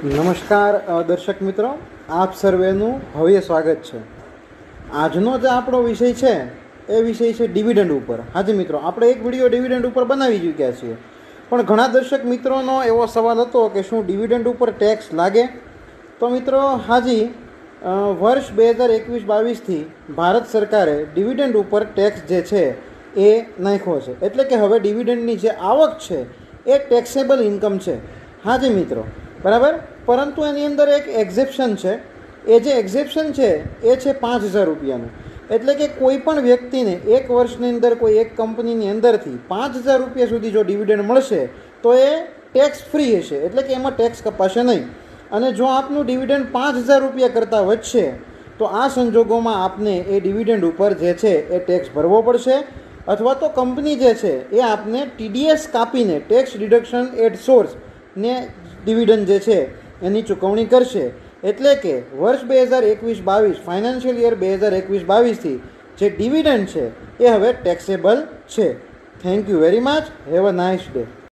નમસ્કાર દર્શક મિત્રો, આપ સર્વેનું ભવ્ય સ્વાગત છે। આજનો જે આપણો વિષય છે એ વિષય છે ડિવિડન્ડ ઉપર। હાજી મિત્રો, આપણે એક વિડીયો ડિવિડન્ડ ઉપર બનાવી ચૂક્યા છીએ, પણ ઘણા દર્શક મિત્રોનો એવો સવાલ હતો કે શું ડિવિડન્ડ ઉપર ટેક્સ લાગે? તો મિત્રો હાજી, વર્ષ 2021-22થી ભારત સરકારે ડિવિડન્ડ ઉપર ટેક્સ જે છે એ નાખ્યો છે, એટલે કે હવે ડિવિડન્ડની જે આવક છે એ ટેક્સેબલ ઇન્કમ છે। હાજી મિત્રો, બરાબર, પરંતુ એની અંદર એક એક્ઝેપ્શન છે। એ જે એક્ઝેપ્શન છે એ છે 5,000 રૂપિયાનું, એટલે કે કોઈ પણ વ્યક્તિને એક વર્ષની અંદર કોઈ એક કંપનીની અંદરથી 5,000 રૂપિયા સુધી જો ડિવિડન્ડ મળશે તો એ ટેક્સ ફ્રી હશે, એટલે કે એમાં ટેક્સ કપાશે નહીં। અને જો આપનું ડિવિડન્ડ 5,000 રૂપિયા કરતાં વધશે તો આ સંજોગોમાં આપને એ ડિવિડન્ડ ઉપર જે છે એ ટેક્સ ભરવો પડશે, અથવા તો કંપની જે છે એ આપને TDS કાપીને ટેક્સ ડિડક્શન એટ સોર્સ ને ડિવિડન્ડ જે છે એની ચૂકવણી કરશે। એટલે કે વર્ષ 2021-22 ફાઇનાન્શિયલ યર 2021-22થી જે ડિવિડન્ડ છે એ હવે ટેક્સેબલ છે। Thank you very much, have a nice day.